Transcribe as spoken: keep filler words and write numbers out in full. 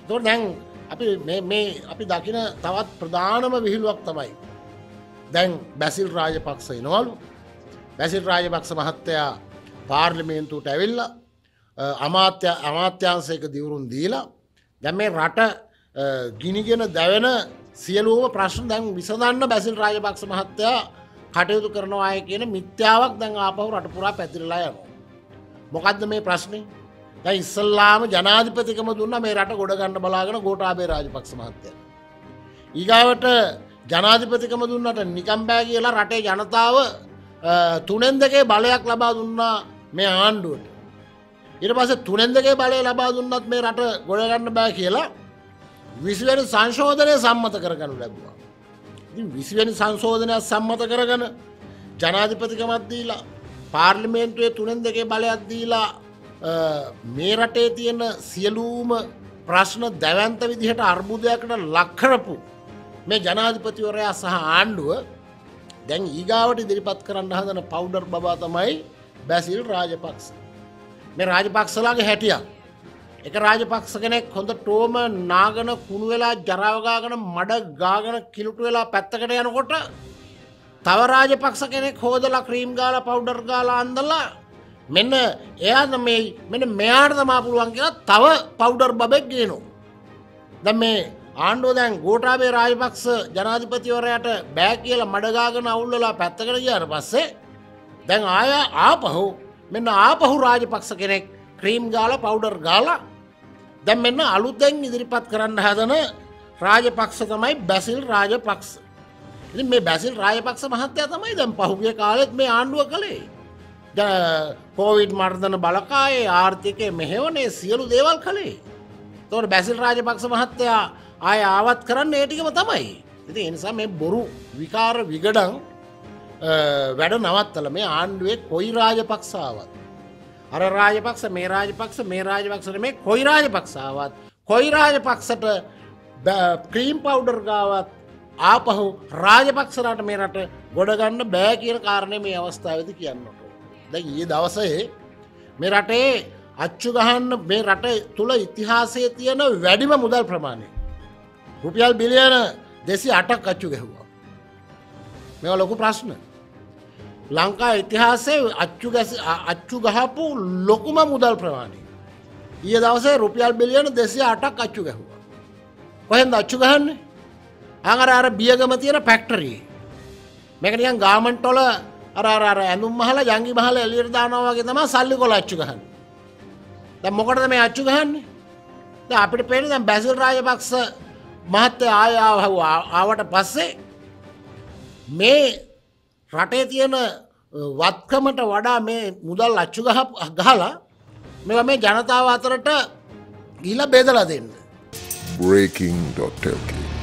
ඒතකොට දැන් අපි මේ මේ අපි දකින තවත් ප්‍රධානම විහිළුවක් තමයි දැන් බැසිල් රාජපක්ෂ එනවලු. බැසිල් රාජපක්ෂ මහත්තයා පාර්ලිමේන්තුවට ඇවිල්ලා අමාත්‍ය අමාත්‍යාංශයක දිවුරුම් දීලා දැන් මේ රට ගිනිගෙන දැවෙන සියලුම ප්‍රශ්න දැන් විසඳන්න බැසිල් රාජපක්ෂ මහත්තයා කටයුතු කරනවා කියන මිත්‍යාවක් දැන් ආපහු රට පුරා පැතිරලා යනවා. මොකද්ද මේ ප්‍රශ්නේ? දැන් ඉස්සල්ලාම ජනාධිපතිකම දුන්නා මේ රට ගොඩ ගන්න බලාගෙන ගෝඨාභය රාජපක්ෂ මහත්තයා. ඊගාවට ජනාධිපතිකම දුන්නට නිකම් බෑ කියලා රටේ ජනතාව තුනෙන් දෙකේ බලයක් ලබා දුන්නා මේ ආණ්ඩුවට. ඊට පස්සේ තුනෙන් දෙකේ බලය ලබා දුන්නත් මේ රට ගොඩ ගන්න බෑ කියලා විසි වෙනි සංශෝධනය සම්මත කරගනු ලැබුවා. ඉතින් විසි වෙනි සංශෝධනය සම්මත කරගෙන ජනාධිපතිකමක් දීලා පාර්ලිමේන්තුවේ තුනෙන් දෙකේ බලයක් දීලා මේ රටේ තියෙන සියලුම ප්‍රශ්න දැවැන්ත විදිහට අර්බුදයකට ලක් කරපු මේ ජනාධිපතිවරයා සහ ආණ්ඩුව දැන් ඊගාවට ඉදිරිපත් කරන්න හදන පවුඩර් බබා තමයි බැසිල් රාජපක්ෂ. මේ රාජපක්ෂලාගේ හැටියක්. එක රාජපක්ෂ කෙනෙක් හොඳටම නාගන කුණු වෙලා ජරාව ගාගෙන මඩ ගාගෙන කිලුටු වෙලා පැත්තකට යනකොට තව රාජපක්ෂ කෙනෙක් හොදලා ක්‍රීම් ගාලා පවුඩර් ගාලා අන්දලා මෙන්න එයා මේ මෙන්න මෙයාට තමයි පුළුවන් කියලා තව පවුඩර් බබෙක් ගේනවා. දැන් මේ ආණ්ඩුව දැන් ගෝඨාභය රාජපක්ෂ ජනාධිපතිවරයාට බෑ කියලා මඩ ගාගෙන අවුල්වලා පැත්තකට ගියාට පස්සේ දැන් ආය ආපහු මෙන්න ආපහු රාජපක්ෂ කෙනෙක් ක්‍රීම් ගාලා පවුඩර් ගාලා දැන් මෙන්න අලුතෙන් ඉදිරිපත් කරන්න හදන රාජපක්ෂ තමයි බැසිල් රාජපක්ෂ. ඉතින් මේ බැසිල් රාජපක්ෂ මහත්තයා තමයි දැන් පහුගිය කාලෙත් මේ ආණ්ඩුව කළේ. කොවිඩ් මර්ධන බලකායේ ආර්ථිකය මෙහෙවනේ සියලු දේවල් කළේ. එතකොට බැසිල් රාජපක්ෂ මහත්තයා ආය ආවත් කරන්න ඒ ටිකම තමයි. ඉතින් ඒ නිසා මේ බොරු විකාර විගඩම් වැඩ නවත්තලා මේ ආණ්ඩුවේ කොයි රාජපක්ෂ ආවත් අර රාජපක්ෂ මේ රාජපක්ෂ මේ රාජපක්ෂ නෙමෙයි කොයි රාජපක්ෂ ආවත් කොයි රාජපක්ෂට ක්‍රීම් පවුඩර් ගාවත් ආපහු රාජපක්ෂලාට මේ රට ගොඩ ගන්න බෑ කියන කාරණේ මේ අවස්ථාවේදී කියන්න ඕන. දැන් ඊයේ දවසේ මේ රටේ අච්චු ගහන්න මේ රට තුල ඉතිහාසයේ තියෙන වැඩිම මුදල් ප්‍රමාණය රුපියල් බිලියන දෙසිය අටක් අච්චු ගැහුවා. මේවා ලොකු ප්‍රශ්න. ලංකා ඉතිහාසයේ අච්චු අච්චු ගහපු ලොකුම මුදල් ප්‍රමාණය. ඊයේ දවසේ රුපියල් බිලියන දෙසිය අටක් අච්චු ගැහුවා. කොහෙන්ද අච්චු ගහන්නේ? අර අර බියගම තියෙන ෆැක්ටරි. මේක නිකන් ගාමන්ට් වල අර අර අර ඇඳුම් මහලා ජංගි මහලා එළියට දානවා වගේ තමයි සල්ලි කොල අච්චු ගහන්නේ. දැන් මොකටද මේ අච්චු ගහන්නේ? දැන් අපිට පේන්නේ දැන් බැසිල් රාජපක්ෂ මහත්තයා ආය ආවට පස්සේ මේ රටේ තියෙන වත්කමට වඩා මේ මුදල් අච්චු ගහ ගහලා මේවා මේ ජනතාව අතරට ගිහිලා බෙදලා දෙන්න. breaking dot l k